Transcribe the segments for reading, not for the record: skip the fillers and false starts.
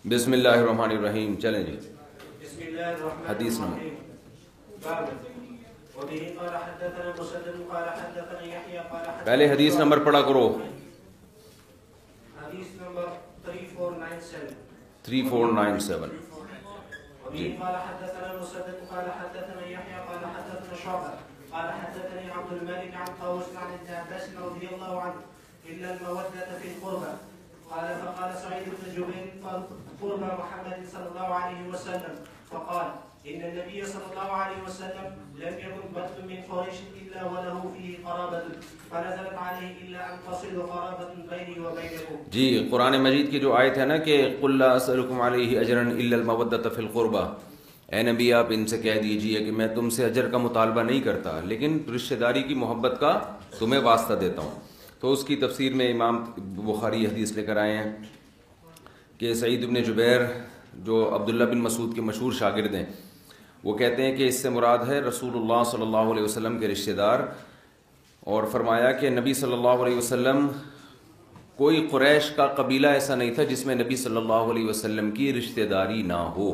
بسم اللہ الرحمن الرحیم. چلیں جی. بسم اللہ الرحمن حدیث الرحیم. وبه قال حدثنا مسدد قال حدثنا يحيى قال حدثنا پہلے حدیث نمبر پڑھا کرو. حدیث نمبر 3497. 3497. وبه قال حدثنا مسدد قال حدثنا يحيى قال حدثنا شعبة قال حدثني عبد الملك عن طاووس عن ابن عباس رضي الله عنه إلا المودة في القربى. قال فقال سعيد بن جبير قرب محمد صلى الله عليه وسلم فقال إن النبي صلى الله عليه وسلم لم يكن بط من قريش إلا وله فيه قرابة فنزلت عليه إلا أن تصل قرابة بيني وبينكم. جی قرآن مجید کی جو آیت ہے نا کہ قل لا اسألكم علیہ اجرا الا المودۃ فی القربى، اے نبی آپ ان سے کہہ دیجئے کہ میں تم سے اجر کا مطالبہ نہیں کرتا لیکن رشتہ داری کی محبت کا تمہیں واسطہ دیتا ہوں. تو اس کی تفسیر میں امام بخاری حدیث لے کر آئے ہیں کہ سعید بن جبیر جو عبداللہ بن مسعود کے مشہور شاگرد ہیں وہ کہتے ہیں کہ اس سے مراد ہے رسول اللہ صلی اللہ علیہ وسلم کے رشتہ دار، اور فرمایا کہ نبی صلی اللہ علیہ وسلم کوئی قریش کا قبیلہ ایسا نہیں تھا جس میں نبی صلی اللہ علیہ وسلم کی رشتہ داری نہ ہو.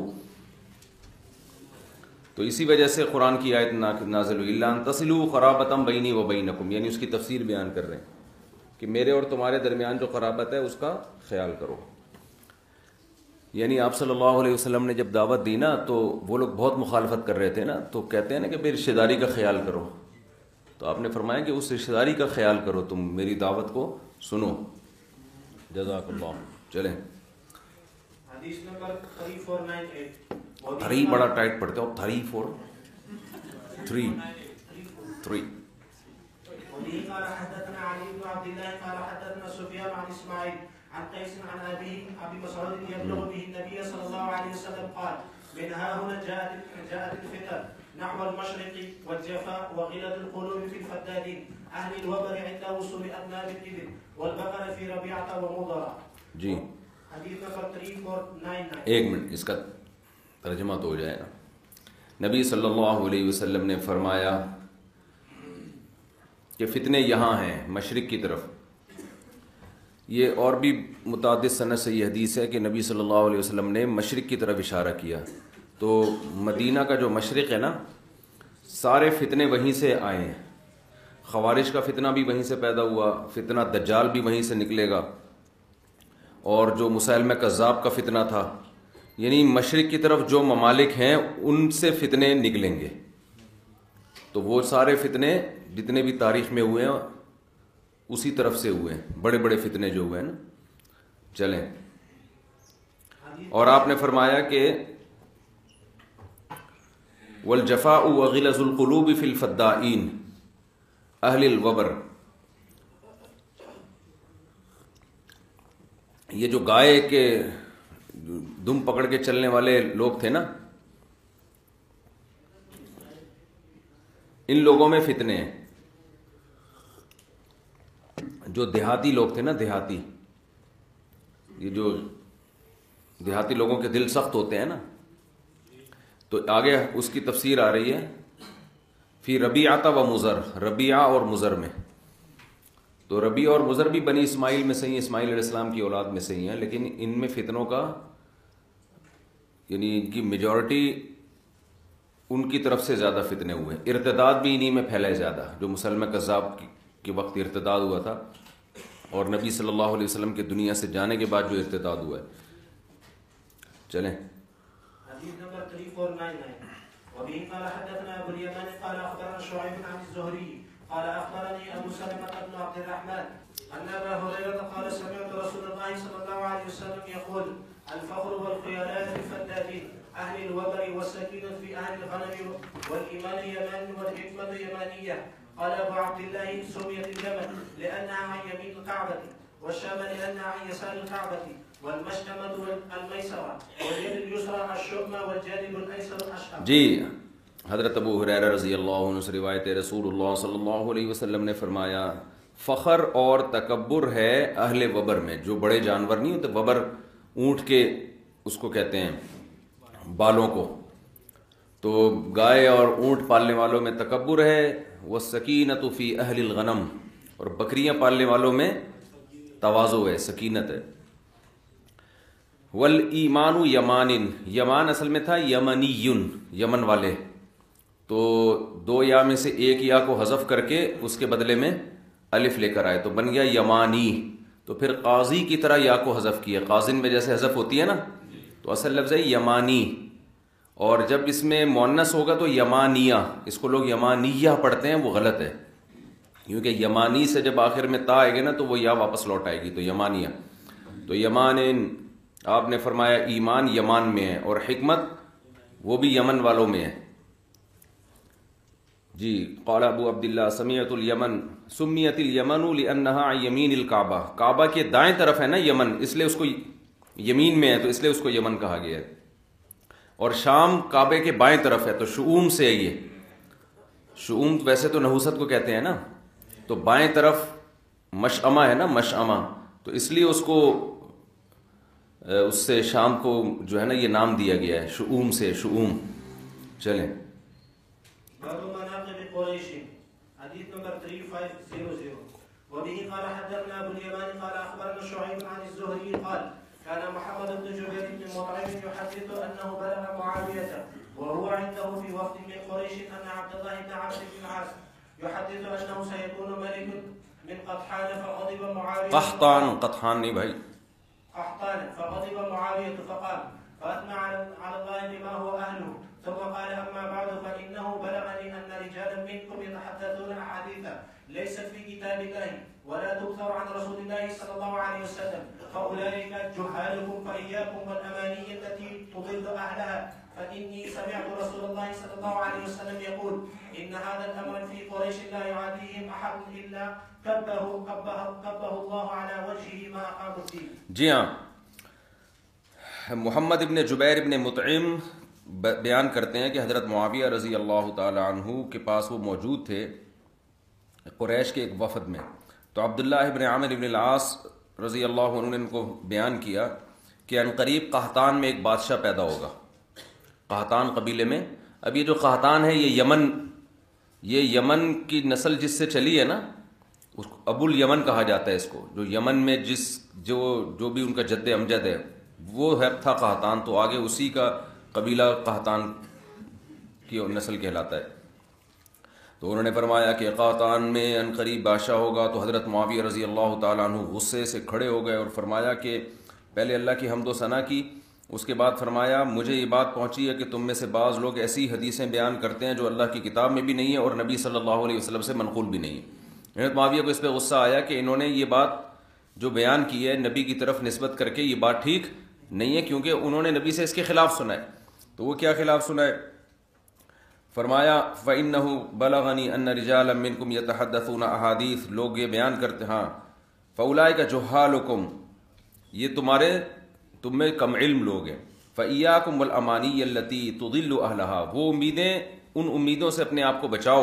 تو اسی وجہ سے قرآن کی آیت نازل ہوئی الا ان تصلوا قرابۃ بینی و بینکم، یعنی اس کی تفسیر بیان کر رہے ہیں کہ میرے اور تمہارے درمیان جو قرابت ہے اس کا خیال کرو. یعنی آپ صلی اللہ علیہ وسلم نے جب دعوت دی نا تو وہ لوگ بہت مخالفت کر رہے تھے نا، تو کہتے ہیں نا کہ بھائی رشتہ داری کا خیال کرو، تو آپ نے فرمایا کہ اس رشتہ داری کا خیال کرو، تم میری دعوت کو سنو. جزاک اللہ. چلیں حدیث نمبر 3498. 3 بڑا ٹائٹ پڑھتے ہو. 3 4 3 3. وبه قال حدثنا علي بن عبد الله قال حدثنا سفيان عن اسماعيل عن قيس عن ابي مسعود يبلغ به النبي صلى الله عليه وسلم قال من ها هنا جاءت الفتن نحو المشرق والجفاء وغلظ القلوب في الفدادين اهل الوبر عند وصول اذناب الابل والبقر في ربيعه ومضر. جی حدیث نمبر 3499. ایک منٹ اس کا ترجمہ تو ہو جائے نا. نبی صلی اللہ علیہ وسلم نے فرمایا کہ فتنے یہاں ہیں مشرق کی طرف. یہ اور بھی متعدد سند سے یہ حدیث ہے کہ نبی صلی اللہ علیہ وسلم نے مشرق کی طرف اشارہ کیا. تو مدینہ کا جو مشرق ہے نا سارے فتنے وہیں سے آئے ہیں. خوارج کا فتنہ بھی وہیں سے پیدا ہوا، فتنہ دجال بھی وہیں سے نکلے گا، اور جو مسیلمہ کذاب کا فتنہ تھا، یعنی مشرق کی طرف جو ممالک ہیں ان سے فتنے نکلیں گے. تو وہ سارے فتنے جتنے بھی تاریخ میں ہوئے ہیں اسی طرف سے ہوئے ہیں، بڑے بڑے فتنے جو ہوئے ہیں نا. چلیں. اور آپ نے فرمایا کہ والجفاء وغلظ القلوب فی الفدائین اہل الوبر، یہ جو گائے کے دم پکڑ کے چلنے والے لوگ تھے نا، ان لوگوں میں فتنے ہیں. جو دیہاتی لوگ تھے نا، دیہاتی، یہ جو دیہاتی لوگوں کے دل سخت ہوتے ہیں نا، تو آگے اس کی تفسیر آ رہی ہے فی ربیعہ و مضر، ربیعہ اور مضر میں. تو ربیعہ اور مضر بھی بنی اسماعیل میں سے ہی، اسماعیل علیہ السلام کی اولاد میں سے ہی ہیں، لیکن ان میں فتنوں کا یعنی ان کی میجورٹی ان کی طرف سے زیادہ فتنے ہوئے. ارتداد بھی انہی میں پھیلے زیادہ، جو مسلمہ کذاب کے وقت ارتداد ہوا تھا، اور نبی صلی اللہ علیہ وسلم کے دنیا سے جانے کے بعد جو ارتداد ہوا ہے. چلیں. حدیث نمبر 3499. وبه قال حدثنا ابو اليمان قال اخبرنا شعيب عن الزهري قال اخبرني ابو سلمة بن عبد الرحمن ان ابا هريرة قال سمعت رسول الله صلى الله عليه وسلم يقول الفخر والخيلاء في الفدادين اهل الوبر والسكينة في اهل الغنم والايمان يمان والحكمة يمانية. قال ابو عبد الله سميت اليمن لانها عن يمين الكعبة والشام لانها عن يسار الكعبة والمشأمة والميسرة واليد اليسرى الشؤم والجانب الايسر الاشأم. جی حضرت ابو ہریرہ رضی اللہ عنہ سے روایت ہے، رسول اللہ صلی اللہ علیہ وسلم نے فرمایا فخر اور تکبر ہے اہل وبر میں. جو بڑے جانور نہیں ہوتے، وبر اونٹ کے اس کو کہتے ہیں بالوں کو، تو گائے اور اونٹ پالنے والوں میں تکبر ہے. والسکینۃ فی اہل الغنم، اور بکریاں پالنے والوں میں تواضع ہے، سکینت ہے. والایمان یمان، یمان اصل میں تھا یمنی، یمن والے، تو دو یا میں سے ایک یا کو حذف کر کے اس کے بدلے میں الف لے کر آئے تو بن گیا یمانی، تو پھر قاضی کی طرح یا کو حذف کیا، قاضن میں جیسے حذف ہوتی ہے نا، تو اصل لفظ ہے یمانی، اور جب اس میں مؤنث ہوگا تو یمانیہ، اس کو لوگ یمانیہ پڑھتے ہیں، وہ غلط ہے، کیونکہ یمانی سے جب آخر میں تا آئے گا نا تو وہ یا واپس لوٹ آئے گی، تو یمانیہ، تو یمان، آپ نے فرمایا ایمان یمان میں ہے، اور حکمت وہ بھی یمن والوں میں ہے۔ جی قال ابو عبداللہ سمیعت الیمن سمیت الیمن لانہا عن یمین الکعبہ، کعبہ کے دائیں طرف ہے نا یمن، اس لیے اس کو یمین میں ہے تو اس لیے اس کو یمن کہا گیا ہے، اور شام کعبے کے بائیں طرف ہے تو شؤوم سے ہے، یہ شؤوم ویسے تو نحوست کو کہتے ہیں نا، تو بائیں طرف مشعمہ ہے نا، مشعمہ، تو اس لیے اس کو اس سے شام کو جو ہے نا یہ نام دیا گیا ہے شؤوم سے، شؤوم۔ چلیں باب مناقب قریش، حدیث نمبر 3500 وبه قال حدثنا ابو اليمان قال اخبرنا شعيب عن الزهري قال كان محمد بن جبير بن مطعم يحدث انه بلغ معاويه وهو عنده في وفد من قريش ان عبد الله بن عمرو بن العاص يحدث انه سيكون ملك من قطحان فغضب معاويه، قطحان نہیں بھائی، قحطان، فغضب معاويه فقال فاثنى على الله بما هو اهله، ثم قال اما بعد فانه بلغني ان رجالا منكم يتحدثون احاديثا ليست في كتاب الله ولا تؤثر عن رسول الله صلى الله عليه وسلم، فاولئك جهالكم فاياكم والاماني التي تضل اهلها، فاني سمعت رسول الله صلى الله عليه وسلم يقول ان هذا الامر في قريش لا يعاديهم احد الا كبه الله على وجهه ما اقاموا الدين۔ جی ہاں، محمد ابن جبیر ابن مطعم بیان کرتے ہیں کہ حضرت معاویہ رضی اللہ تعالی عنہ کے پاس وہ موجود تھے قریش کے ایک وفد میں، تو عبداللہ ابن عامر ابن العاص رضی اللہ عنہ نے ان کو بیان کیا کہ عنقریب قحطان میں ایک بادشاہ پیدا ہوگا، قحطان قبیلے میں۔ اب یہ جو قحطان ہے یہ یمن کی نسل جس سے چلی ہے نا، اس کو ابو الیمن کہا جاتا ہے، اس کو جو یمن میں جو بھی ان کا جد امجد ہے وہ ہے تھا قحطان، تو آگے اسی کا قبیلہ قحطان کی نسل کہلاتا ہے۔ تو انہوں نے فرمایا کہ قحطان میں عنقریب بادشاہ ہوگا، تو حضرت معاویہ رضی اللہ تعالیٰ عنہ غصے سے کھڑے ہو گئے اور فرمایا کہ پہلے اللہ کی حمد و ثنا کی، اس کے بعد فرمایا مجھے یہ بات پہنچی ہے کہ تم میں سے بعض لوگ ایسی حدیثیں بیان کرتے ہیں جو اللہ کی کتاب میں بھی نہیں ہے اور نبی صلی اللہ علیہ وسلم سے منقول بھی نہیں ہے۔ حضرت معاویہ کو اس پہ غصہ آیا کہ انہوں نے یہ بات جو بیان کی ہے نبی کی طرف نسبت کر کے، یہ بات ٹھیک نہیں ہے، کیونکہ انہوں نے نبی سے اس کے خلاف سنا ہے۔ تو وہ کیا خلاف سنا ہے؟ فرمایا فَإِنَّهُ بَلَغَنِي أَنَّ رِجَالًا مِّنكُمْ يَتَحَدَّثُونَ أَحَادِيث، لوگ یہ بیان کرتے ہاں فَأُولَٰئِكَ جُهَّالُكُمْ، یہ تم میں کم علم لوگ ہیں، فَإِيَّاكُمْ وَالْأَمَانِيَّ الَّتِي تُضِلُّ أَهْلَهَا، وہ امیدیں، ان امیدوں سے اپنے آپ کو بچاؤ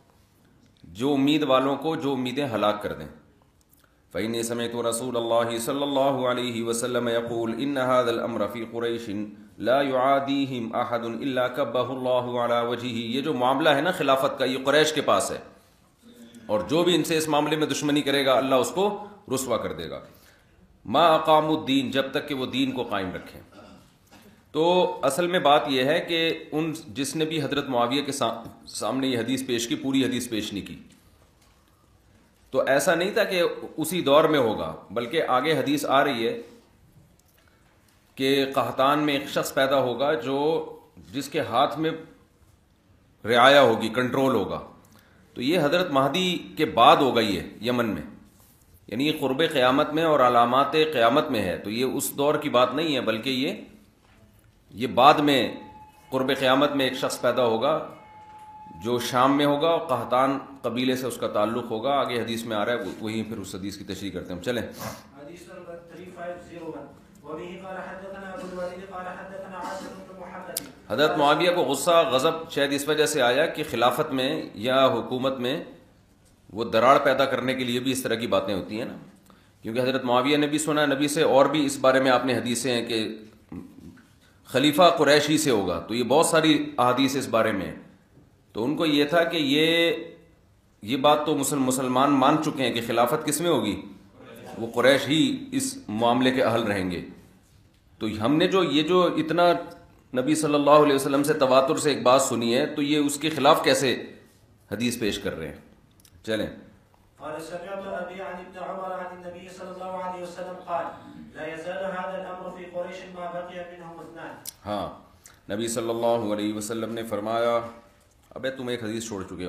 جو امید والوں کو جو امیدیں ہلاک کر دیں۔ فإني سمعت رسول الله صلى الله عليه وسلم يقول إن هذا الأمر في قريش لا يعاديهم أحد إلا كبه الله على وجهه، یہ جو معاملہ ہے نا خلافت کا، یہ قریش کے پاس ہے، اور جو بھی ان سے اس معاملے میں دشمنی کرے گا اللہ اس کو رسوا کر دے گا، ما اقاموا الدین، جب تک کہ وہ دین کو قائم رکھیں۔ تو اصل میں بات یہ ہے کہ جس نے بھی حضرت معاویہ کے سامنے یہ حدیث پیش کی، پوری حدیث پیش نہیں کی، تو ایسا نہیں تھا کہ اسی دور میں ہوگا، بلکہ آگے حدیث آ رہی ہے کہ قحطان میں ایک شخص پیدا ہوگا جس کے ہاتھ میں رعایا ہوگی، کنٹرول ہوگا، تو یہ حضرت مہدی کے بعد ہوگا، یہ یمن میں، یعنی یہ قرب قیامت میں اور علامات قیامت میں ہے، تو یہ اس دور کی بات نہیں ہے، بلکہ یہ بعد میں قرب قیامت میں ایک شخص پیدا ہوگا جو شام میں ہوگا، اور قحطان قبیلے سے اس کا تعلق ہوگا، آگے حدیث میں آ رہا ہے، وہیں پھر اس حدیث کی تشریح کرتے ہیں۔ چلیں حدیث نمبر 3501 وبه قال حدثنا ابو الوليد قال حدثنا عاصم بن محمد۔ حضرت معاویہ کو غصہ غضب شاید اس وجہ سے آیا کہ خلافت میں یا حکومت میں وہ دراڑ پیدا کرنے کے لیے بھی اس طرح کی باتیں ہوتی ہیں نا، کیونکہ حضرت معاویہ نے بھی سنا نبی سے، اور بھی اس بارے میں آپ نے حدیثیں ہیں کہ خلیفہ قریش ہی سے ہوگا، تو یہ بہت ساری احادیث اس بارے میں، تو ان کو یہ تھا کہ یہ بات تو مسلمان مان چکے ہیں کہ خلافت کس میں ہوگی، وہ قریش ہی اس معاملے کے اہل رہیں گے۔ تو ہم نے جو اتنا نبی صلی اللہ علیہ وسلم سے تواتر سے ایک بات سنی ہے، تو یہ اس کے خلاف کیسے حدیث پیش کر رہے ہیں؟ چلیں. قال سمعت ابي عن ابن عمر عن النبي صلى الله عليه وسلم قال لا يزال هذا الامر في قريش ما بقي منهم اثنان. ہاں، نبی صلی اللہ علیہ وسلم نے فرمایا، ابے تم ایک حدیث چھوڑ چکے ہو.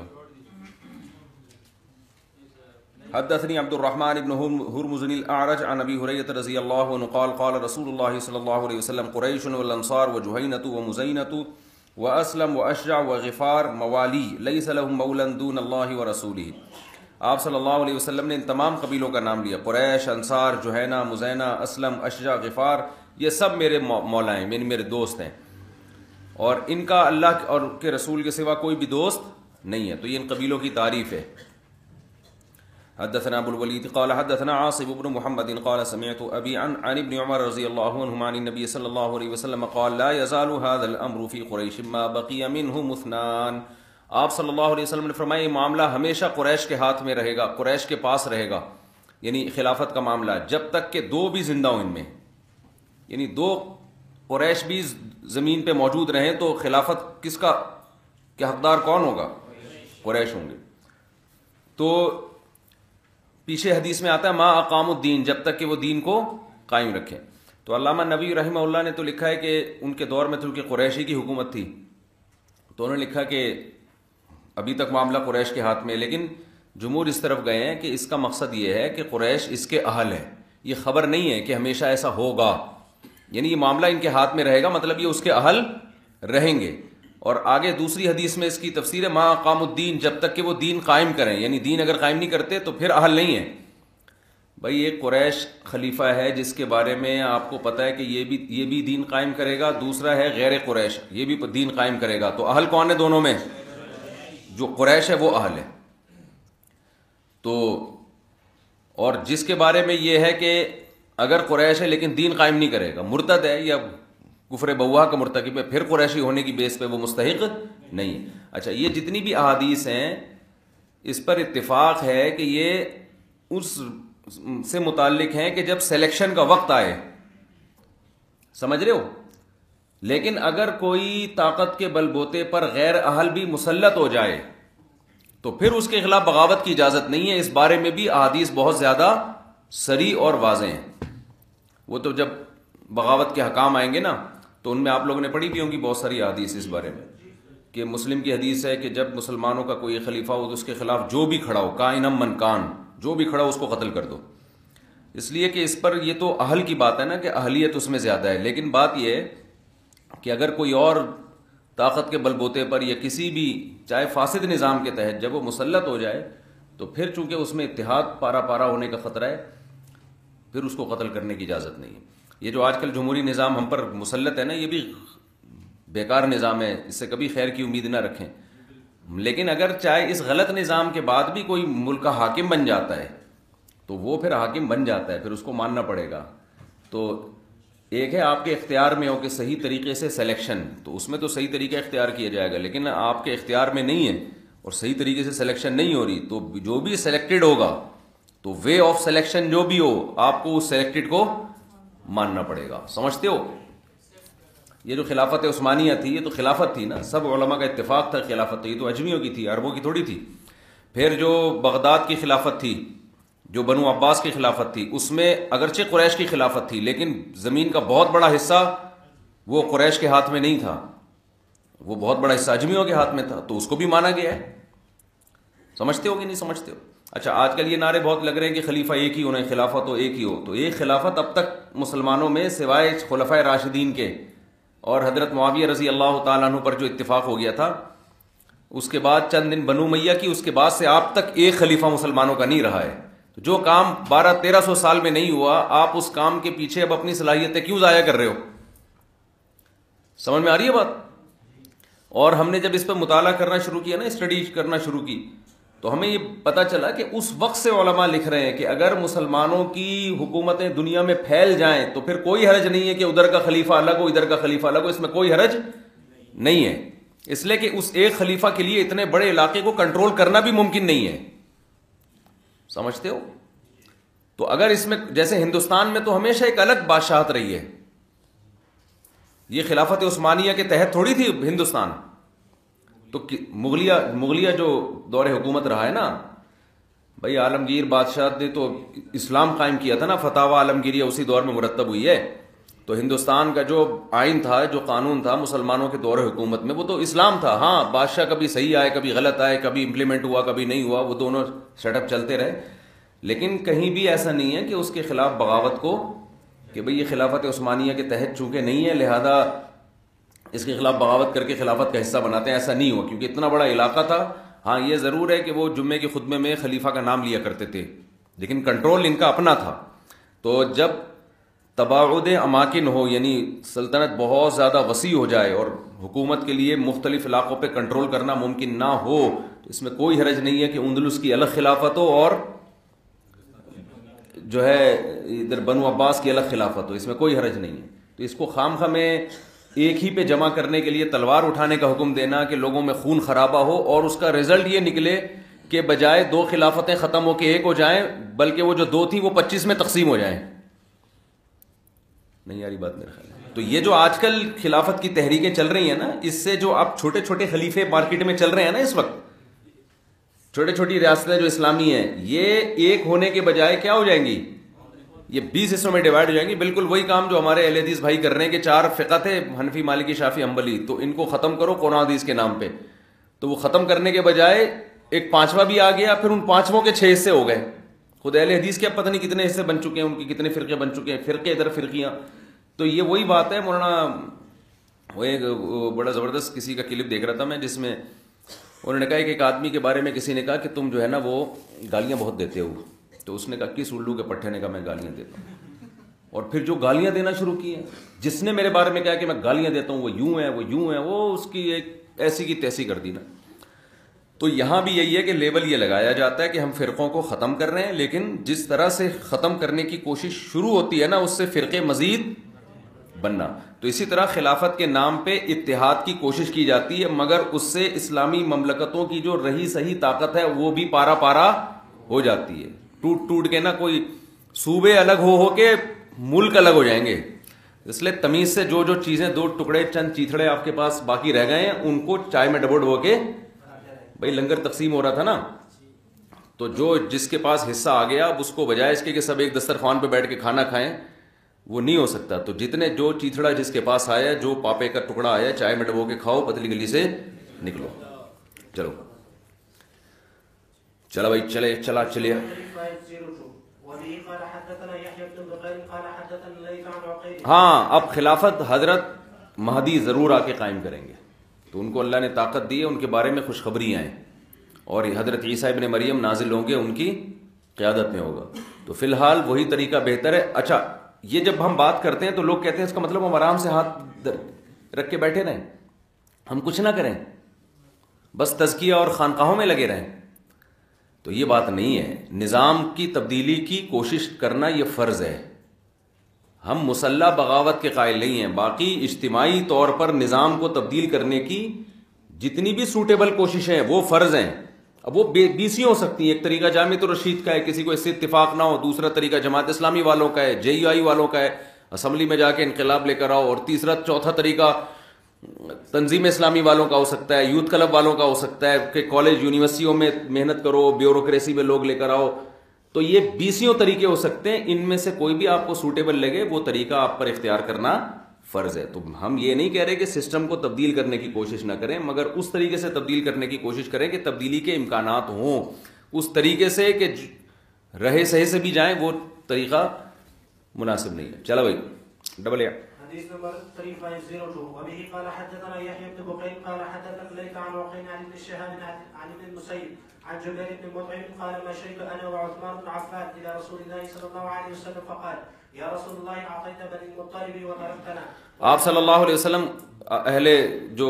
حدثني عبد الرحمن بن هرمز الأعرج عن أبي هريرة رضي الله عنه قال قال رسول الله صلى الله عليه وسلم قريش والأنصار وجهينة ومزينة وأسلم وأشجع وغفار موالي ليس لهم مولى دون الله ورسوله. آپ صلی اللہ علیہ وسلم نے ان تمام قبیلوں کا نام لیا، قریش، انصار، جوہینہ، مزینہ، اسلم، اشجع، غفار، یہ سب میرے مولا ہیں، میرے دوست ہیں، اور ان کا اللہ اور کے رسول کے سوا کوئی بھی دوست نہیں ہے. تو یہ ان قبیلوں کی تعریف ہے. حدثنا ابو الولید قال حدثنا عاصم بن محمد قال سمعت ابي عن ابن عمر رضي الله عنهما عن النبي صلى الله عليه وسلم قال لا يزال هذا الامر في قريش ما بقي منهم اثنان. آپ صلی اللہ علیہ وسلم نے فرمایا یہ معاملہ ہمیشہ قریش کے ہاتھ میں رہے گا، قریش کے پاس رہے گا، یعنی خلافت کا معاملہ، جب تک کہ دو بھی زندہ ہوں ان میں، یعنی دو قریش بھی زمین پہ موجود رہیں تو خلافت کس کا کہ حقدار کون ہوگا؟ قریش ہوں گے. تو پیچھے حدیث میں آتا ہے ما اقام الدین، جب تک کہ وہ دین کو قائم رکھیں. تو علامہ نبوی رحمہ اللہ نے تو لکھا ہے کہ ان کے دور میں چونکہ قریشی کی حکومت تھی تو انہوں نے لکھا کہ ابھی تک معاملہ قریش کے ہاتھ میں، لیکن جمہور اس طرف گئے ہیں کہ اس کا مقصد یہ ہے کہ قریش اس کے اہل ہے. یہ خبر نہیں ہے کہ ہمیشہ ایسا ہوگا، یعنی یہ معاملہ ان کے ہاتھ میں رہے گا، مطلب یہ اس کے اہل رہیں گے. اور آگے دوسری حدیث میں اس کی تفسیر ہے ما اقام الدین، جب تک کہ وہ دین قائم کریں، یعنی دین اگر قائم نہیں کرتے تو پھر اہل نہیں ہے. بھائی ایک قریش خلیفہ ہے جس کے بارے میں آپ کو پتہ ہے کہ یہ بھی دین قائم کرے گا، دوسرا ہے غیر قریش، یہ بھی دین قائم کرے گا. تو اہل کون ہے دونوں میں؟ جو قریش ہے وہ اہل ہے. تو اور جس کے بارے میں یہ ہے کہ اگر قریش ہے لیکن دین قائم نہیں کرے گا، مرتد ہے یا کفر بوا کا مرتکب ہے، پھر قریشی ہونے کی بیس پہ وہ مستحق نہیں. اچھا، یہ جتنی بھی احادیث ہیں اس پر اتفاق ہے کہ یہ اس سے متعلق ہیں کہ جب سلیکشن کا وقت آئے، سمجھ رہے ہو. لیکن اگر کوئی طاقت کے بل بوتے پر غیر اہل بھی مسلط ہو جائے تو پھر اس کے خلاف بغاوت کی اجازت نہیں ہے. اس بارے میں بھی احادیث بہت زیادہ صریح اور واضح ہیں. وہ تو جب بغاوت کے حکام آئیں گے نا تو ان میں آپ لوگوں نے پڑھی بھی ہوں گی بہت ساری احادیث اس بارے میں، کہ مسلم کی حدیث ہے کہ جب مسلمانوں کا کوئی خلیفہ ہو تو اس کے خلاف جو بھی کھڑا ہو، کائنم من کان، جو بھی کھڑا ہو اس کو قتل کر دو. اس لیے کہ اس پر یہ تو اہل کی بات ہے نا کہ اہلیت اس میں زیادہ ہے. لیکن بات یہ ہے کہ اگر کوئی اور طاقت کے بل بوتے پر یا کسی بھی چاہے فاسد نظام کے تحت جب وہ مسلط ہو جائے تو پھر چونکہ اس میں اتحاد پارا پارا ہونے کا خطرہ ہے، پھر اس کو قتل کرنے کی اجازت نہیں ہے. یہ جو آج کل جمہوری نظام ہم پر مسلط ہے نا، یہ بھی بیکار نظام ہے، اس سے کبھی خیر کی امید نہ رکھیں. لیکن اگر چاہے اس غلط نظام کے بعد بھی کوئی ملک کا حاکم بن جاتا ہے تو وہ پھر حاکم بن جاتا ہے، پھر اس کو ماننا پڑے گا. تو ایک ہے آپ کے اختیار میں ہو کہ صحیح طریقے سے سلیکشن، تو اس میں تو صحیح طریقہ اختیار کیا جائے گا. لیکن آپ کے اختیار میں نہیں ہے اور صحیح طریقے سے سلیکشن نہیں ہو رہی تو جو بھی سلیکٹڈ ہوگا تو وے آف سلیکشن جو بھی ہو آپ کو اس سلیکٹڈ کو ماننا پڑے گا. سمجھتے ہو؟ یہ جو خلافت عثمانیہ تھی یہ تو خلافت تھی نا، سب علماء کا اتفاق تھا خلافت، یہ تو اجمیوں کی تھی، عربوں کی تھوڑی تھی. پھر جو بغداد کی خلافت تھی، جو بنو عباس کی خلافت تھی، اس میں اگرچہ قریش کی خلافت تھی لیکن زمین کا بہت بڑا حصہ وہ قریش کے ہاتھ میں نہیں تھا، وہ بہت بڑا حصہ اجمیوں کے ہاتھ میں تھا، تو اس کو بھی مانا گیا ہے. سمجھتے ہو کہ نہیں سمجھتے ہو؟ اچھا، آج کل یہ نعرے بہت لگ رہے ہیں کہ خلیفہ ایک ہی ہونا ہے، خلافت تو ایک ہی ہو. تو ایک خلافت اب تک مسلمانوں میں سوائے خلفائے راشدین کے اور حضرت معاویہ رضی اللہ تعالیٰ عنہ پر جو اتفاق ہو گیا تھا، اس کے بعد چند دن بنو امیہ کی، اس کے بعد سے آپ تک ایک خلیفہ مسلمانوں کا نہیں رہا ہے. جو کام 1200-1300 سال میں نہیں ہوا، آپ اس کام کے پیچھے اب اپنی صلاحیتیں کیوں ضائع کر رہے ہو؟ سمجھ میں آ رہی ہے بات؟ اور ہم نے جب اس پہ مطالعہ کرنا شروع کیا نا، اسٹڈی کرنا شروع کی، تو ہمیں یہ پتہ چلا کہ اس وقت سے علماء لکھ رہے ہیں کہ اگر مسلمانوں کی حکومتیں دنیا میں پھیل جائیں تو پھر کوئی حرج نہیں ہے کہ ادھر کا خلیفہ الگ ہو ادھر کا خلیفہ الگ ہو، اس میں کوئی حرج نہیں ہے. اس لیے کہ اس ایک خلیفہ کے لیے اتنے بڑے علاقے کو کنٹرول کرنا بھی ممکن نہیں ہے. سمجھتے ہو؟ تو اگر اس میں جیسے ہندوستان میں تو ہمیشہ ایک الگ بادشاہت رہی ہے، یہ خلافت عثمانیہ کے تحت تھوڑی تھی ہندوستان. تو مغلیہ جو دور حکومت رہا ہے نا بھائی، عالمگیر بادشاہ نے تو اسلام قائم کیا تھا نا، فتاوی عالمگیریہ اسی دور میں مرتب ہوئی ہے. تو ہندوستان کا جو آئین تھا، جو قانون تھا مسلمانوں کے دور حکومت میں، وہ تو اسلام تھا. ہاں بادشاہ کبھی صحیح آئے کبھی غلط آئے، کبھی امپلیمنٹ ہوا کبھی نہیں ہوا، وہ دونوں سیٹ اپ چلتے رہے. لیکن کہیں بھی ایسا نہیں ہے کہ اس کے خلاف بغاوت کو، کہ بھئی یہ خلافت عثمانیہ کے تحت چونکہ نہیں ہے لہذا اس کے خلاف بغاوت کر کے خلافت کا حصہ بناتے ہیں. ایسا نہیں ہوا کیونکہ اتنا بڑا علاقہ تھا. ہاں یہ ضرور ہے کہ وہ جمعے کے خطبے میں خلیفہ کا نام لیا کرتے تھے، لیکن کنٹرول ان کا اپنا تھا. تو جب تباعد اماکن ہو، یعنی سلطنت بہت زیادہ وسیع ہو جائے اور حکومت کے لیے مختلف علاقوں پہ کنٹرول کرنا ممکن نہ ہو، تو اس میں کوئی حرج نہیں ہے کہ اندلس کی الگ خلافت ہو اور جو ہے ادھر بنو عباس کی الگ خلافت ہو، اس میں کوئی حرج نہیں ہے. تو اس کو خام میں ایک ہی پہ جمع کرنے کے لیے تلوار اٹھانے کا حکم دینا کہ لوگوں میں خون خرابہ ہو اور اس کا رزلٹ یہ نکلے کہ بجائے 2 خلافتیں ختم ہو کے ایک ہو جائیں، بلکہ وہ جو 2 تھی وہ 25 میں تقسیم ہو جائیں. نہیں یاری بات میرے خیال ہے. تو یہ جو آج کل خلافت کی تحریکیں چل رہی ہیں نا، اس سے جو اب چھوٹے چھوٹے خلیفے مارکیٹ میں چل رہے ہیں نا اس وقت، چھوٹی چھوٹی ریاستیں جو اسلامی ہیں، یہ ایک ہونے کے بجائے کیا ہو جائیں گی، یہ 20 حصوں میں ڈیوائڈ ہو جائیں گی. بالکل وہی کام جو ہمارے اہل حدیث بھائی کر رہے ہیں کہ 4 فقہ تھے، حنفی مالکی شافعی حنبلی، تو ان کو ختم کرو قرآن حدیث کے نام پہ. تو وہ ختم کرنے کے بجائے ایک 5واں بھی آ گیا، پھر ان 5 کے 6 حصے ہو گئے. خود اہل حدیث کے اب پتہ نہیں کتنے حصے بن چکے ہیں، ان کی کتنے فرقے بن چکے ہیں، فرقے ادھر فرقیاں. تو یہ وہی بات ہے. مولانا وہ ایک بڑا زبردست کسی کا کلپ دیکھ رہا تھا میں، جس میں انہوں نے کہا کہ ایک آدمی کے بارے میں کسی نے کہا کہ تم جو ہے نا وہ گالیاں بہت دیتے ہو. تو اس نے کہا کس الو کے پٹھے نے کہا میں گالیاں دیتا ہوں. اور پھر جو گالیاں دینا شروع کی ہیں، جس نے میرے بارے میں کہا کہ میں گالیاں دیتا ہوں وہ یوں ہے وہ یوں ہے، وہ اس کی ایک ایسی کی تیسی کر دی نا. تو یہاں بھی یہی ہے کہ لیبل یہ لگایا جاتا ہے کہ ہم فرقوں کو ختم کر رہے ہیں، لیکن جس طرح سے ختم کرنے کی کوشش شروع ہوتی ہے نا، اس سے فرقے مزید بننا. تو اسی طرح خلافت کے نام پہ اتحاد کی کوشش کی جاتی ہے، مگر اس سے اسلامی مملکتوں کی جو رہی صحیح طاقت ہے وہ بھی پارا پارا ہو جاتی ہے. ٹوٹ ٹوٹ کے نا کوئی صوبے الگ ہو کے ملک الگ ہو جائیں گے. اس لیے تمیز سے جو جو چیزیں 2 ٹکڑے چند چیتھڑے آپ کے پاس باقی رہ گئے ہیں، ان کو چائے میں ڈبو ڈبو کے، بھائی لنگر تقسیم ہو رہا تھا نا، تو جو جس کے پاس حصہ آ گیا اب اس کو بجائے اس کے کہ سب ایک دسترخوان پہ بیٹھ کے کھانا کھائیں، وہ نہیں ہو سکتا. تو جتنے جو چیتھڑا جس کے پاس آیا، جو پاپے کا ٹکڑا آیا، چائے میں ڈبو کے کھاؤ، پتلی گلی سے نکلو. چلو چلا بھائی چلے. ہاں اب خلافت حضرت مہدی ضرور آ کے قائم کریں گے، تو ان کو اللہ نے طاقت دی ہے، ان کے بارے میں خوشخبریاں ہیں، اور حضرت عیسیٰ ابن مریم نازل ہوں گے، ان کی قیادت میں ہوگا. تو فی الحال وہی طریقہ بہتر ہے. اچھا یہ جب ہم بات کرتے ہیں تو لوگ کہتے ہیں اس کا مطلب ہم آرام سے ہاتھ رکھ کے بیٹھے رہیں، ہم کچھ نہ کریں، بس تزکیہ اور خانقاہوں میں لگے رہیں. تو یہ بات نہیں ہے. نظام کی تبدیلی کی کوشش کرنا یہ فرض ہے. ہم مسلح بغاوت کے قائل نہیں ہیں. باقی اجتماعی طور پر نظام کو تبدیل کرنے کی جتنی بھی سوٹیبل کوششیں ہیں وہ فرض ہیں. اب وہ 20 ہو سکتی ہیں. ایک طریقہ جامعۃ الرشید کا ہے، کسی کو اس سے اتفاق نہ ہو. دوسرا طریقہ جماعت اسلامی والوں کا ہے، JUI والوں کا ہے، اسمبلی میں جا کے انقلاب لے کر آؤ. اور تیسرا چوتھا طریقہ تنظیم اسلامی والوں کا ہو سکتا ہے، یوتھ کلب والوں کا ہو سکتا ہے کہ کالج یونیورسٹیوں میں محنت کرو، بیوروکریسی میں لوگ لے کر آؤ. تو یہ 20 طریقے ہو سکتے ہیں. ان میں سے کوئی بھی آپ کو سوٹیبل لگے وہ طریقہ آپ پر اختیار کرنا فرض ہے. تو ہم یہ نہیں کہہ رہے کہ سسٹم کو تبدیل کرنے کی کوشش نہ کریں، مگر اس طریقے سے تبدیل کرنے کی کوشش کریں کہ تبدیلی کے امکانات ہوں، اس طریقے سے کہ رہے صحیح سے بھی جائیں. وہ طریقہ مناسب نہیں ہے. چلو بھائی ڈبل اے. حديث نمبر 3502 وبه قال حدثنا يحيى بن بكير قال حدثنا ليث عن وقيل عن ابن شهاب عن ابن المسيب عن جبير بن مطعم قال مشيت انا وعثمان بن عفان الى رسول الله صلى الله عليه وسلم فقال يا رسول الله اعطيت بني المطلب وتركتنا. آپ صلی اللہ علیہ وسلم اہل جو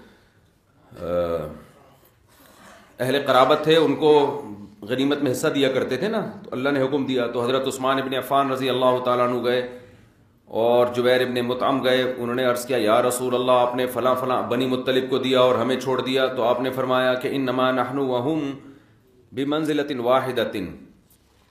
اہل قرابت تھے ان کو غنیمت میں حصہ دیا کرتے تھے نا، تو اللہ نے حکم دیا. تو حضرت عثمان ابن عفان رضی اللہ تعالیٰ عنہ گئے اور جبیر ابن مطعم گئے. انہوں نے عرض کیا یا رسول اللہ آپ نے فلاں فلاں بنی مطلب کو دیا اور ہمیں چھوڑ دیا. تو آپ نے فرمایا کہ انما نحن وهم بمنزلۃ واحدۃ،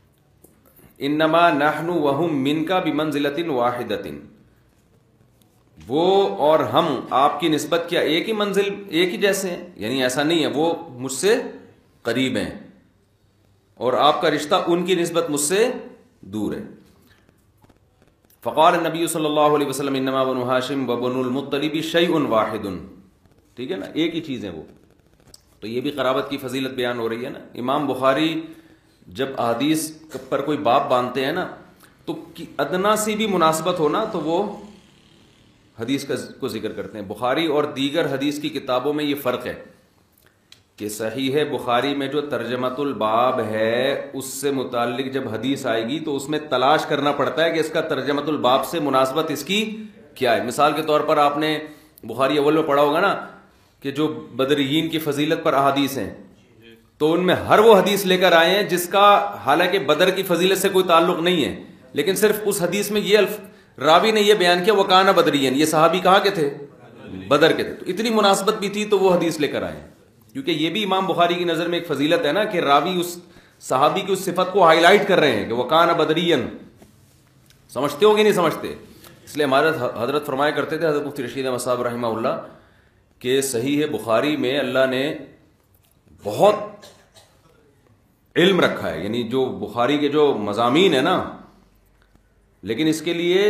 انما نحن وهم منک بمنزلۃ واحدۃ. وہ اور ہم آپ کی نسبت کیا ایک ہی منزل ایک ہی جیسے ہیں؟ یعنی ایسا نہیں ہے، وہ مجھ سے قریب ہیں اور آپ کا رشتہ ان کی نسبت مجھ سے دور ہے. فقال النبی صلی اللہ علیہ وسلم انما بنو ہاشم وبنو المطلب شیء واحد. ٹھیک ہے نا، ایک ہی چیز ہے وہ. تو یہ بھی قرابت کی فضیلت بیان ہو رہی ہے نا. امام بخاری جب احادیث پر کوئی باب باندھتے ہیں نا تو ادنا سی بھی مناسبت ہونا تو وہ حدیث کو ذکر کرتے ہیں. بخاری اور دیگر حدیث کی کتابوں میں یہ فرق ہے کہ صحیح بخاری میں جو ترجمۃ الباب ہے اس سے متعلق جب حدیث آئے گی تو اس میں تلاش کرنا پڑتا ہے کہ اس کا ترجمۃ الباب سے مناسبت اس کی کیا ہے. مثال کے طور پر آپ نے بخاری اول میں پڑھا ہوگا نا کہ جو بدرین کی فضیلت پر احادیث ہیں تو ان میں ہر وہ حدیث لے کر آئے ہیں جس کا حالانکہ بدر کی فضیلت سے کوئی تعلق نہیں ہے، لیکن صرف اس حدیث میں یہ راوی نے یہ بیان کیا وکانہ بدرین، یہ صحابی کہاں کے تھے؟ بدر کے تھے. تو اتنی مناسبت بھی تھی تو وہ حدیث لے کر آئے، کیونکہ یہ بھی امام بخاری کی نظر میں ایک فضیلت ہے نا کہ راوی اس صحابی کی اس صفت کو ہائی لائٹ کر رہے ہیں کہ وکانہ بدرین. سمجھتے ہو کہ نہیں سمجھتے؟ اس لیے ہمارے حضرت فرمایا کرتے تھے، حضرت مفتی رشید احمد صاحب رحمہ اللہ، کہ صحیح بخاری میں اللہ نے بہت علم رکھا ہے، یعنی جو بخاری کے جو مضامین ہیں نا، لیکن اس کے لیے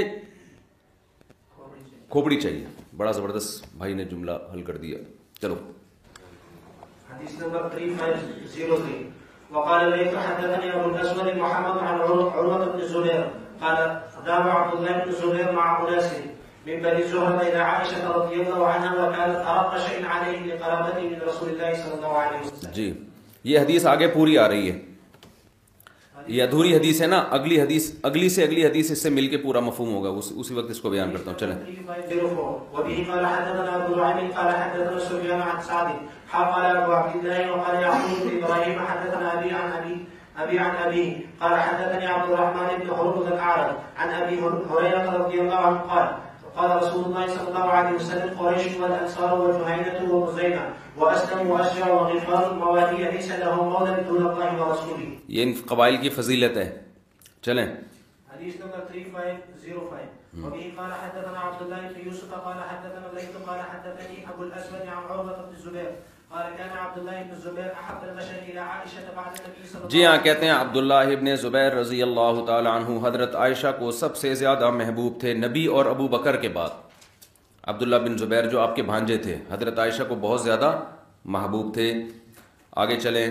کھوپڑی چاہیے. بڑا زبردست بھائی نے جملہ حل کر دیا. چلو حدیث نمبر 3503 وقال ليث حدثني ابو الاسود محمد عن عروة بن الزبير قال ذهب عبد الله بن الزبير مع اناس من بني زهرة الى عائشة رضي الله عنها وكانت ارق شيء عليه لقرابته من رسول الله صلى الله عليه وسلم. جی یہ حدیث آگے پوری آ رہی ہے، یہ ادھوری حدیث ہے نا. اگلی حدیث اگلی سے اگلی حدیث اس سے مل کے پورا مفہوم ہوگا، اسی وقت اس کو بیان کرتا ہوں. چلیں. وبه قال حدثنا ابو نعيم قال حدثنا سفيان عن سعد قال ابو عبد الله وقال يعقوب بن ابراهيم حدثنا ابي عن ابي قال حدثني عبد الرحمن بن هرمز الاعرج عن ابي هريره رضي الله عنه قال رسول الله صلى الله عليه وسلم قريش والانصار وجهينة ومزينة واسلم واشجع وغفار الموالي ليس له مولى دون الله ورسوله. یہ ان قبائل کی فضیلت ہے. چلیں. حدیث نمبر 3505 وبه قال حدثنا عبد الله بن يوسف قال حدثنا الليث قال حدثني ابو الاسود عن عروة بن الزبير قال كان عبد الله بن الزبير احب البشر الى عائشة بعد النبي صلى الله عليه وسلم. جی ہاں، کہتے ہیں عبداللہ ابن زبیر رضی اللہ تعالی عنہ حضرت عائشہ کو سب سے زیادہ محبوب تھے نبی اور ابو بکر کے بعد. عبداللہ بن زبیر جو آپ کے بھانجے تھے حضرت عائشہ کو بہت زیادہ محبوب تھے. آگے چلیں.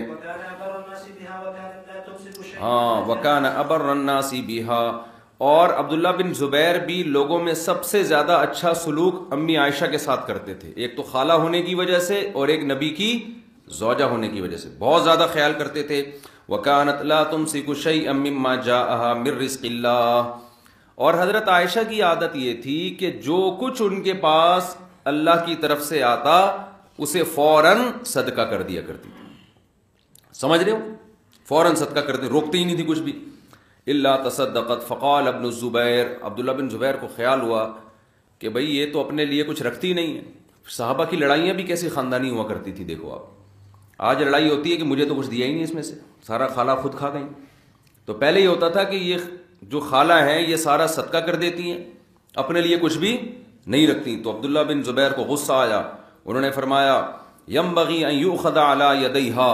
ہاں وکان ابر الناس بہا، اور عبداللہ بن زبیر بھی لوگوں میں سب سے زیادہ اچھا سلوک امی عائشہ کے ساتھ کرتے تھے. ایک تو خالہ ہونے کی وجہ سے اور ایک نبی کی زوجہ ہونے کی وجہ سے بہت زیادہ خیال کرتے تھے. وکانت لا تمسک شیئا مما جاءها من رزق اللہ، اور حضرت عائشہ کی عادت یہ تھی کہ جو کچھ ان کے پاس اللہ کی طرف سے آتا اسے فوراً صدقہ کر دیا کرتی تھی. سمجھ رہے ہو؟ فوراً صدقہ کرتے، روکتی ہی نہیں تھی کچھ بھی. اللہ تصدقت فقال ابن الزبیر، عبداللہ بن زبیر کو خیال ہوا کہ بھئی یہ تو اپنے لیے کچھ رکھتی نہیں ہے. صحابہ کی لڑائیاں بھی کیسی خاندانی ہوا کرتی تھی. دیکھو آپ، آج لڑائی ہوتی ہے کہ مجھے تو کچھ دیا ہی نہیں اس میں سے، سارا خالہ خود کھا گئیں. تو پہلے یہ ہوتا تھا کہ یہ جو خالہ ہیں یہ سارا صدقہ کر دیتی ہیں، اپنے لیے کچھ بھی نہیں رکھتی. تو عبداللہ بن زبیر کو غصہ آیا. انہوں نے فرمایا ینبغی ان یؤخذ علی یدیہا،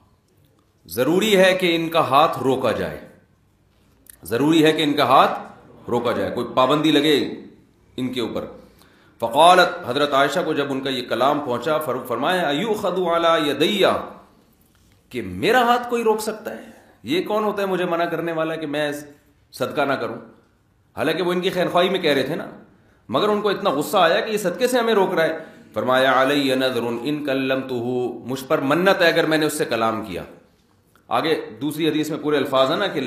ضروری ہے کہ ان کا ہاتھ روکا جائے، ضروری ہے کہ ان کا ہاتھ روکا جائے، کوئی پابندی لگے ان کے اوپر. فقالت، حضرت عائشہ کو جب ان کا یہ کلام پہنچا فرمایا ایؤخذ علی یدیہ، کہ میرا ہاتھ کوئی روک سکتا ہے؟ یہ کون ہوتا ہے مجھے منع کرنے والا کہ میں صدقہ نہ کروں؟ حالانکہ وہ ان کی خیر خواہی میں کہہ رہے تھے نا، مگر ان کو اتنا غصہ آیا کہ یہ صدقے سے ہمیں روک رہا ہے. فرمایا علی نذر ان کلمتہ، مجھ پر منت ہے اگر میں نے اس سے کلام کیا. آگے دوسری حدیث میں پورے الفاظ ہیں نا کہ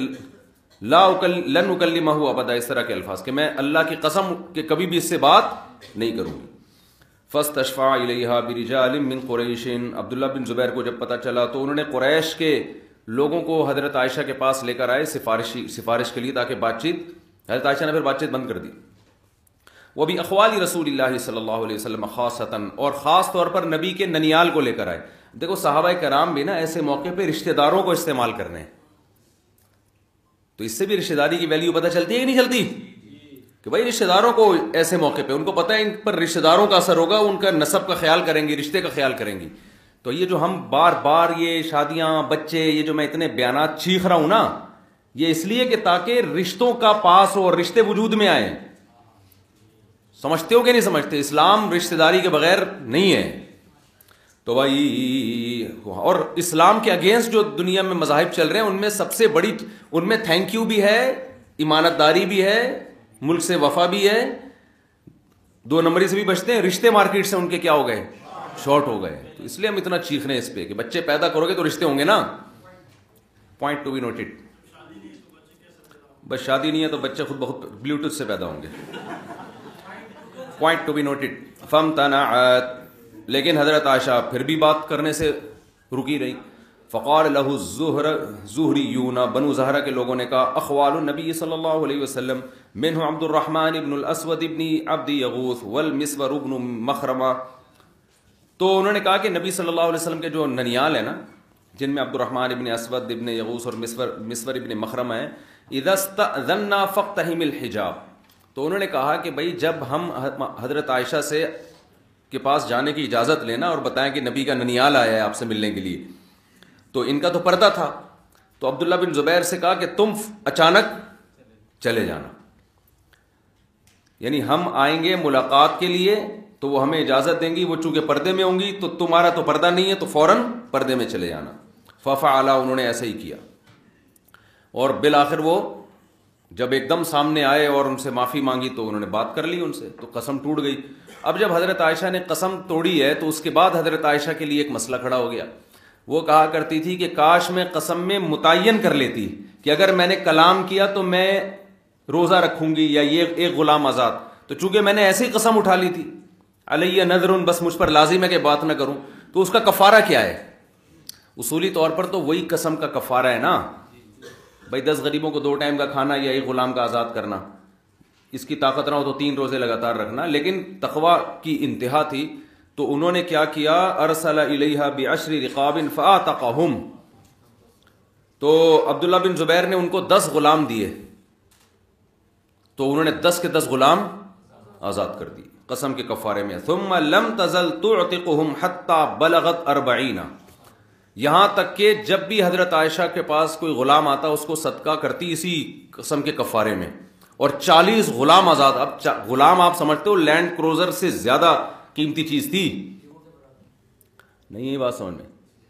لن اکلمہ ابدا، اس طرح کے الفاظ کہ میں اللہ کی قسم کہ کبھی بھی اس سے بات نہیں کروں گی. فاستشفع الیہا برجال من قریش، عبداللہ بن زبیر کو جب پتہ چلا تو انہوں نے قریش کے لوگوں کو حضرت عائشہ کے پاس لے کر آئے سفارش کے لیے، تاکہ بات چیت، حضرت عائشہ نے پھر بات چیت بند کر دی. وہ بھی اخوال رسول اللہ صلی اللہ علیہ وسلم خاصتاً، اور خاص طور پر نبی کے ننیال کو لے کر آئے. دیکھو صحابہ کرام بھی نا ایسے موقع پہ رشتہ داروں کو استعمال کرنے ہیں، تو اس سے بھی رشتہ داری کی ویلیو پتہ چلتی ہے کہ نہیں چلتی؟ کہ بھائی رشتہ داروں کو ایسے موقع پہ ان کو پتہ ہے ان پر رشتہ داروں کا اثر ہوگا, ان کا نسب کا خیال کریں گی, رشتے کا خیال کریں گی. تو یہ جو ہم بار بار یہ شادیاں بچے یہ جو میں اتنے بیانات چیخ رہا ہوں نا, یہ اس لیے کہ تاکہ رشتوں کا پاس ہو اور رشتے وجود میں آئیں. سمجھتے ہو کہ نہیں سمجھتے؟ اسلام رشتہ داری کے بغیر نہیں ہے. تو بھائی اور اسلام کے اگینسٹ جو دنیا میں مذاہب چل رہے ہیں ان میں سب سے بڑی, ان میں تھینک یو بھی ہے, امانت داری بھی ہے, ملک سے وفا بھی ہے, 2 نمبری سے بھی بچتے ہیں, رشتے مارکیٹ سے ان کے کیا ہو گئے, شارٹ ہو گئے. تو اس لیے ہم اتنا چیخ رہے ہیں اس پہ کہ بچے پیدا کرو گے تو رشتے ہوں گے نا. Point to be noted. بس شادی نہیں ہے تو بچے خود بخود بلوٹوتھ سے پیدا ہوں گے. Point to be noted. فامتنعت, لیکن حضرت عائشہ پھر بھی بات کرنے سے رکی رہی. فقال له الزہریون, بنو زہرہ کے لوگوں نے کہا, اخوال النبی صلی اللہ علیہ وسلم منہ عبد الرحمن ابن الاسود ابن عبد یغوث والمسور ابن مخرمہ. تو انہوں نے کہا کہ نبی صلی اللہ علیہ وسلم کے جو ننیال ہیں نا, جن میں عبد الرحمن ابن اسود ابن یغوث اور مسور ابن مخرمہ ہیں, اذا استأذنا فاقتحم الحجاب. تو انہوں نے کہا کہ بھائی جب ہم حضرت عائشہ سے کے پاس جانے کی اجازت لینا اور بتائیں کہ نبی کا ننیال آیا ہے آپ سے ملنے کے لیے, تو ان کا تو پردہ تھا. تو عبداللہ بن زبیر سے کہا کہ تم اچانک چلے جانا, یعنی ہم آئیں گے ملاقات کے لیے تو وہ ہمیں اجازت دیں گی, وہ چونکہ پردے میں ہوں گی تو تمہارا تو پردہ نہیں ہے تو فوراً پردے میں چلے جانا. ففعلا, انہوں نے ایسے ہی کیا. اور بالآخر وہ جب ایک دم سامنے آئے اور ان سے معافی مانگی تو انہوں نے بات کر لی ان سے, تو قسم ٹوٹ گئی. اب جب حضرت عائشہ نے قسم توڑی ہے تو اس کے بعد حضرت عائشہ کے لیے ایک مسئلہ کھڑا ہو گیا. وہ کہا کرتی تھی کہ کاش میں قسم میں متعین کر لیتی کہ اگر میں نے کلام کیا تو میں روزہ رکھوں گی یا یہ ایک غلام آزاد, تو چونکہ میں نے ایسے ہی قسم اٹھا لی تھی, علیہ نذر, بس مجھ پر لازم ہے کہ بات نہ کروں, تو اس کا کفارہ کیا ہے؟ اصولی طور پر تو وہی قسم کا کفارہ ہے نا بھائی, 10 غریبوں کو 2 ٹائم کا کھانا یا ایک غلام کا آزاد کرنا. اس کی طاقت نہ ہو تو 3 روزے لگاتار رکھنا. لیکن تقوی کی انتہا تھی, تو انہوں نے کیا کیا, ارسل الیہا بعشر رقاب فاعتقہم. تو عبداللہ بن زبیر نے ان کو 10 غلام دیے, تو انہوں نے 10 کے 10 غلام آزاد کر دیے قسم کے کفارے میں. ثم لم تزل تعتقہم حتی بلغت 40, یہاں تک کہ جب بھی حضرت عائشہ کے پاس کوئی غلام آتا اس کو صدقہ کرتی اسی قسم کے کفارے میں, اور 40 غلام آزاد. اب غلام آپ سمجھتے ہو لینڈ کروزر سے زیادہ قیمتی چیز تھی نہیں, یہ بات سمجھ میں.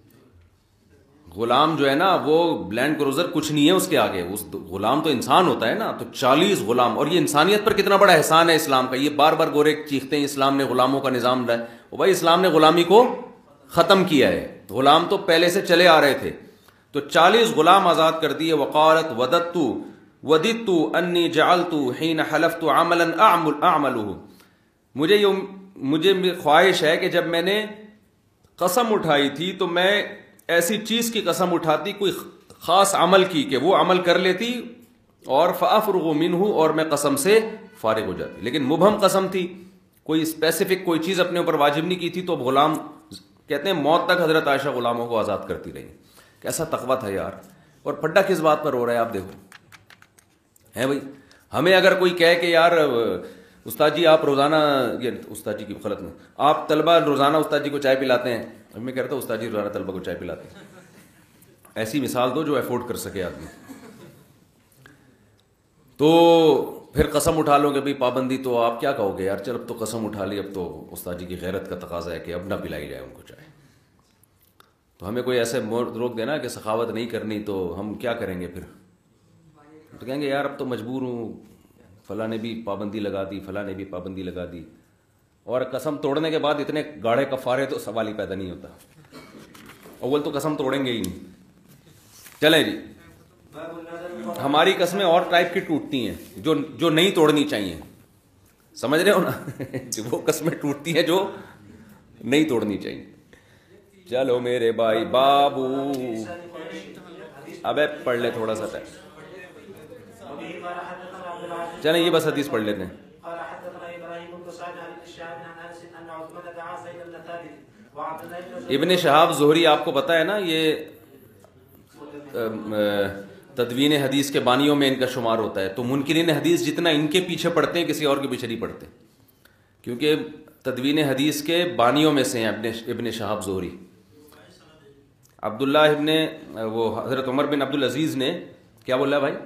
غلام جو ہے نا وہ لینڈ کروزر کچھ نہیں ہے اس کے آگے, اس غلام تو انسان ہوتا ہے نا. تو 40 غلام, اور یہ انسانیت پر کتنا بڑا احسان ہے اسلام کا. یہ بار بار گورے چیختے ہیں اسلام نے غلاموں کا نظام لایا, وہ بھائی اسلام نے غلامی کو ختم کیا ہے, غلام تو پہلے سے چلے آ رہے تھے. تو 40 غلام آزاد کر دیے. وقالت وددت انی جعلت حین حلفت عملا اعمله, مجھے خواہش ہے کہ جب میں نے قسم اٹھائی تھی تو میں ایسی چیز کی قسم اٹھاتی, کوئی خاص عمل کی, کہ وہ عمل کر لیتی اور فافرغ منہ, اور میں قسم سے فارغ ہو جاتی. لیکن مبہم قسم تھی, کوئی اسپیسیفک کوئی چیز اپنے اوپر واجب نہیں کی تھی. تو غلام کہتے ہیں موت تک حضرت عائشہ غلاموں کو آزاد کرتی رہی. کیسا تقویٰ تھا یار. اور پھڈا کس بات پر ہو رہا ہے آپ دیکھو ہے بھائی. ہمیں اگر کوئی کہے کہ یار استاد جی آپ روزانہ, یہ استاد جی کی غلط میں, آپ طلبہ روزانہ استاد جی کو چائے پلاتے ہیں, میں کہتا ہوں استاد جی روزانہ طلبہ کو چائے پلاتے ہیں. ایسی مثال دو جو افورڈ کر سکے آدمی. تو پھر قسم اٹھا لو کہ بھائی پابندی, تو آپ کیا کہو گے یار, چل اب تو قسم اٹھا لی, اب تو استاد جی کی غیرت کا تقاضا ہے کہ اب نہ پلائی جائے ان کو چائے. تو ہمیں کوئی ایسے روک دینا کہ سخاوت نہیں کرنی, تو ہم کیا کریں گے پھر؟ تو کہیں گے یار اب تو مجبور ہوں, فلاں نے بھی پابندی لگا دی, فلاں نے بھی پابندی لگا دی. اور قسم توڑنے کے بعد اتنے گاڑھے کفارے تو سوال ہی پیدا نہیں ہوتا. اول تو قسم توڑیں گے ہی نہیں. چلیں جی, ہماری قسمیں اور ٹائپ کی ٹوٹتی ہیں جو نہیں توڑنی چاہیے, سمجھ رہے ہو نا. وہ قسمیں ٹوٹتی ہیں جو نہیں توڑنی چاہیے. چلو میرے بھائی بابو, ابے پڑھ لے تھوڑا سا ٹائم. چلیں یہ بس حدیث پڑھ لیتے ہیں. ابن شہاب زہری آپ کو پتا ہے نا, یہ تدوین حدیث کے بانیوں میں ان کا شمار ہوتا ہے. تو منکرین حدیث جتنا ان کے پیچھے پڑتے ہیں کسی اور کے پیچھے نہیں پڑتے، کیونکہ تدوین حدیث کے بانیوں میں سے ہیں ابن شہاب زہری. عبداللہ ابن وہ حضرت عمر بن عبدالعزیز نے کیا بولا بھائی؟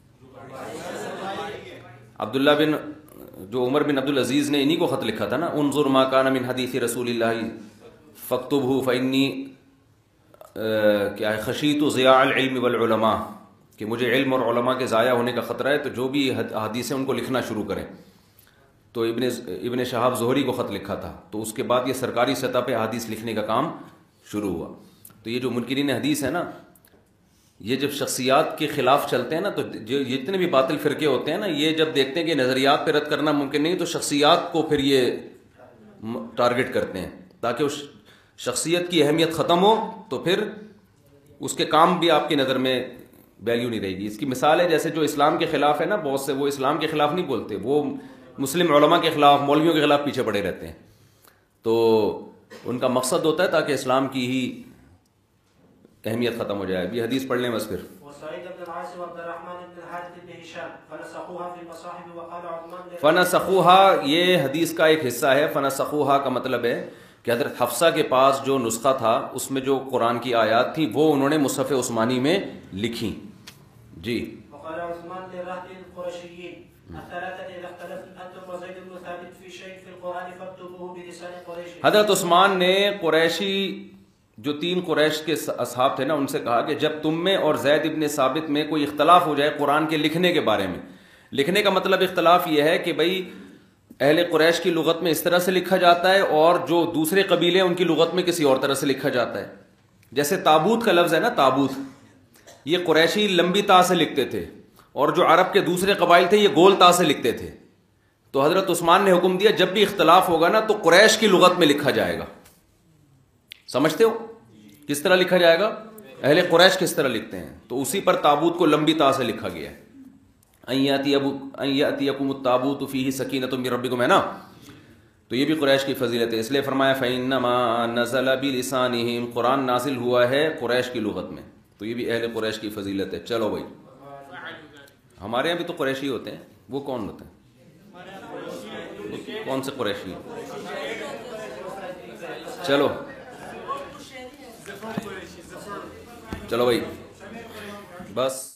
عبداللہ بن جو عمر بن عبدالعزیز نے انہی کو خط لکھا تھا نا، انظر ما کان من حدیث رسول اللہ فاکتبہ فانی کیا ہے خشیت ضیاع العلم والعلماء، کہ مجھے علم اور علماء کے ضائع ہونے کا خطرہ ہے، تو جو بھی حدیث ہیں ان کو لکھنا شروع کریں. تو ابن شہاب زہری کو خط لکھا تھا، تو اس کے بعد یہ سرکاری سطح پہ حدیث لکھنے کا کام شروع ہوا. تو یہ جو منکرین حدیث ہے نا، یہ جب شخصیات کے خلاف چلتے ہیں نا، تو جو جتنے بھی باطل فرقے ہوتے ہیں نا، یہ جب دیکھتے ہیں کہ نظریات پہ رد کرنا ممکن نہیں، تو شخصیات کو پھر یہ ٹارگٹ کرتے ہیں تاکہ اس شخصیت کی اہمیت ختم ہو، تو پھر اس کے کام بھی آپ کی نظر میں ویلیو نہیں رہے گی. اس کی مثال ہے جیسے جو اسلام کے خلاف ہے نا، بہت سے وہ اسلام کے خلاف نہیں بولتے، وہ مسلم علماء کے خلاف، مولویوں کے خلاف پیچھے پڑے رہتے ہیں. تو ان کا مقصد ہوتا ہے تاکہ اسلام کی ہی اہمیت ختم ہو جائے. ابھی حدیث پڑھ لیں بس پھر. فنسخوها یہ حدیث کا ایک حصہ ہے. فنسخوها کا مطلب ہے کہ حضرت حفصہ کے پاس جو نسخہ تھا اس میں جو قرآن کی آیات تھی وہ انہوں نے مصحف عثمانی میں لکھی. جی. حضرت عثمان نے قریشی جو 3 قریش کے اصحاب تھے نا، ان سے کہا کہ جب تم میں اور زید ابن ثابت میں کوئی اختلاف ہو جائے قرآن کے لکھنے کے بارے میں، لکھنے کا مطلب اختلاف یہ ہے کہ بھئی اہل قریش کی لغت میں اس طرح سے لکھا جاتا ہے اور جو دوسرے قبیلے ان کی لغت میں کسی اور طرح سے لکھا جاتا ہے. جیسے تابوت کا لفظ ہے نا، تابوت، یہ قریشی لمبی تا سے لکھتے تھے اور جو عرب کے دوسرے قبائل تھے یہ گول تا سے لکھتے تھے. تو حضرت عثمان نے حکم دیا جب بھی اختلاف ہوگا نا تو قریش کی لغت میں لکھا جائے گا. سمجھتے ہو کس طرح لکھا جائے گا؟ اہل قریش کس طرح لکھتے ہیں، تو اسی پر تابوت کو لمبی تا سے لکھا گیا ہے. ان یاتیکم التابوت فیہ سکینۃ من ربکم ہے نا، تو یہ بھی قریش کی فضیلت ہے. اس لیے فرمایا فإنما نزل بلسانہم، قرآن نازل ہوا ہے قریش کی لغت میں، تو یہ بھی اہل قریش کی فضیلت ہے. چلو بھائی، ہمارے یہاں بھی تو قریشی ہوتے ہیں. وہ کون ہوتے ہیں؟ کون سے قریشی؟ چلو چلو بھائی بس.